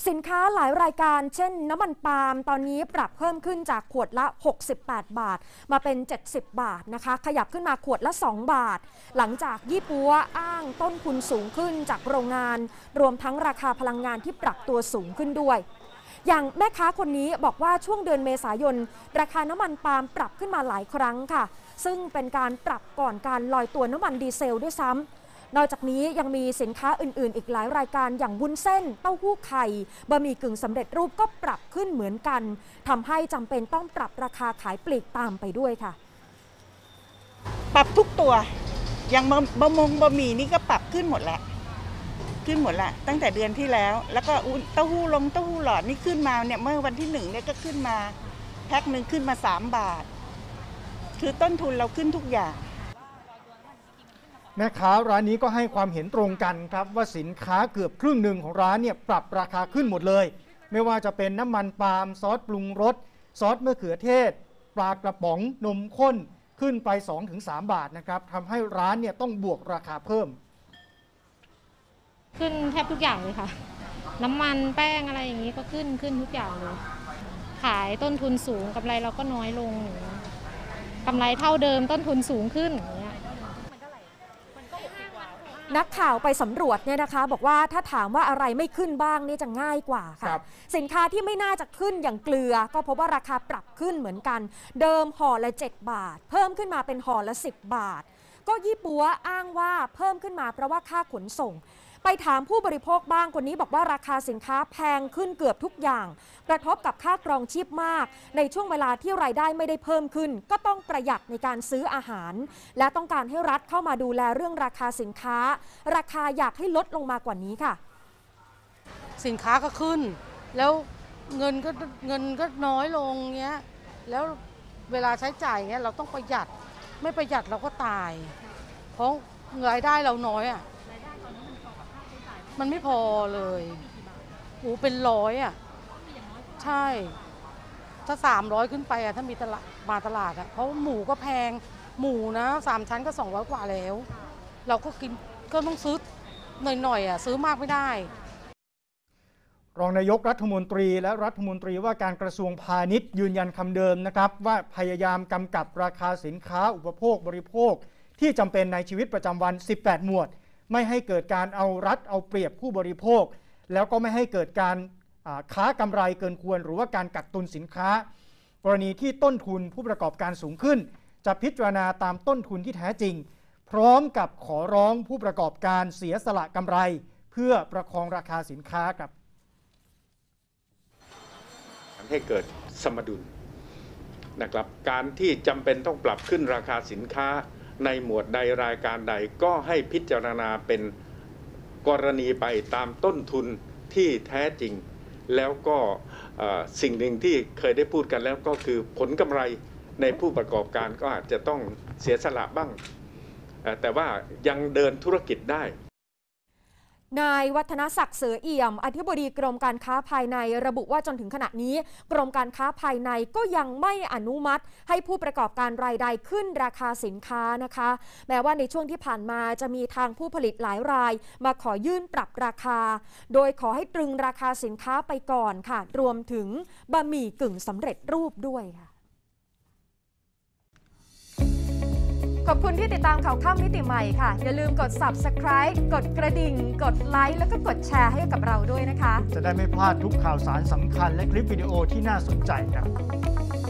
สินค้าหลายรายการเช่นน้ำมันปาล์มตอนนี้ปรับเพิ่มขึ้นจากขวดละ68 บาทมาเป็น70 บาทนะคะขยับขึ้นมาขวดละ2 บาทหลังจากยี่ปัวอ้างต้นทุนสูงขึ้นจากโรงงานรวมทั้งราคาพลังงานที่ปรับตัวสูงขึ้นด้วยอย่างแม่ค้าคนนี้บอกว่าช่วงเดือนเมษายนราคาน้ำมันปาล์มปรับขึ้นมาหลายครั้งค่ะซึ่งเป็นการปรับก่อนการลอยตัวน้ำมันดีเซลด้วยซ้ำนอกจากนี้ยังมีสินค้าอื่นๆอีกหลายรายการอย่างวุ้นเส้นเต้าหู้ไข่บะหมี่กึ่งสำเร็จรูปก็ปรับขึ้นเหมือนกันทำให้จำเป็นต้องปรับราคาขายปลีกตามไปด้วยค่ะปรับทุกตัวอย่างบะหมี่นี่ก็ปรับขึ้นหมดแล้วตั้งแต่เดือนที่แล้วก็เต้าหู้หลอดนี่ขึ้นมาเนี่ยเมื่อวันที่1เนี่ยก็ขึ้นมาแพ็คหนึ่งขึ้นมา3 บาทคือต้นทุนเราขึ้นทุกอย่างแม่ค้าร้านนี้ก็ให้ความเห็นตรงกันครับว่าสินค้าเกือบครึ่งหนึ่งของร้านเนี่ยปรับราคาขึ้นหมดเลยไม่ว่าจะเป็นน้ำมันปาล์มซอสปรุงรสซอสมะเขือเทศปลากระป๋องนมข้นขึ้นไป 2-3 บาทนะครับทำให้ร้านเนี่ยต้องบวกราคาเพิ่มขึ้นแทบทุกอย่างเลยค่ะน้ำมันแป้งอะไรอย่างนี้ก็ขึ้นทุกอย่างเลยขายต้นทุนสูงกำไรเราก็น้อยลงกำไรเท่าเดิมต้นทุนสูงขึ้นอย่างเงี้ยนักข่าวไปสำรวจเนี่ยนะคะบอกว่าถ้าถามว่าอะไรไม่ขึ้นบ้างนี่จะง่ายกว่าค่ะสินค้าที่ไม่น่าจะขึ้นอย่างเกลือก็พบว่าราคาปรับขึ้นเหมือนกันเดิมห่อละ7 บาทเพิ่มขึ้นมาเป็นห่อละ10 บาทก็ยี่ปัวอ้างว่าเพิ่มขึ้นมาเพราะว่าค่าขนส่งไปถามผู้บริโภคบ้างคนนี้บอกว่าราคาสินค้าแพงขึ้นเกือบทุกอย่างกระทบกับค่าครองชีพมากในช่วงเวลาที่รายได้ไม่ได้เพิ่มขึ้นก็ต้องประหยัดในการซื้ออาหารและต้องการให้รัฐเข้ามาดูแลเรื่องราคาสินค้าราคาอยากให้ลดลงมากว่านี้ค่ะสินค้าก็ขึ้นแล้วเงินก็น้อยลงเงี้ยแล้วเวลาใช้จ่ายเงี้ยเราต้องประหยัดไม่ประหยัดเราก็ตายเพราะรายได้เราน้อยอ่ะมันไม่พอเลยโอ้เป็น100อ่ะใช่ถ้า300ขึ้นไปอ่ะถ้ามีตลาดมาตลาดอ่ะเพราะหมูก็แพงหมูนะ3 ชั้นก็200 กว่าแล้วเราก็กินก็ต้องซื้อหน่อยอ่ะซื้อมากไม่ได้รองนายกรัฐมนตรีและรัฐมนตรีว่าการกระทรวงพาณิชย์ยืนยันคำเดิมนะครับว่าพยายามกำกับราคาสินค้าอุปโภคบริโภคที่จำเป็นในชีวิตประจำวัน18 หมวดไม่ให้เกิดการเอารัดเอาเปรียบผู้บริโภคแล้วก็ไม่ให้เกิดการค้ากำไรเกินควรหรือว่าการกักตุนสินค้ากรณีที่ต้นทุนผู้ประกอบการสูงขึ้นจะพิจารณาตามต้นทุนที่แท้จริงพร้อมกับขอร้องผู้ประกอบการเสียสละกำไรเพื่อประคองราคาสินค้าครับให้เกิดสมดุลนะครับการที่จำเป็นต้องปรับขึ้นราคาสินค้าในหมวดใดรายการใดก็ให้พิจารณาเป็นกรณีไปตามต้นทุนที่แท้จริงแล้วก็สิ่งหนึ่งที่เคยได้พูดกันแล้วก็คือผลกำไรในผู้ประกอบการก็อาจจะต้องเสียสละบ้างแต่ว่ายังเดินธุรกิจได้นายวัฒนศักดิ์เสือเอี่ยมอธิบดีกรมการค้าภายในระบุว่าจนถึงขณะนี้กรมการค้าภายในก็ยังไม่อนุมัติให้ผู้ประกอบการรายใดขึ้นราคาสินค้านะคะแม้ว่าในช่วงที่ผ่านมาจะมีทางผู้ผลิตหลายรายมาขอยื่นปรับราคาโดยขอให้ตรึงราคาสินค้าไปก่อนค่ะรวมถึงบะหมี่กึ่งสำเร็จรูปด้วยค่ะขอบคุณที่ติดตามข่าวค่ำมิติใหม่ค่ะอย่าลืมกด Subscribe กดกระดิ่งกดไลค์แล้วก็กดแชร์ให้กับเราด้วยนะคะจะได้ไม่พลาดทุกข่าวสารสำคัญและคลิปวิดีโอที่น่าสนใจครับ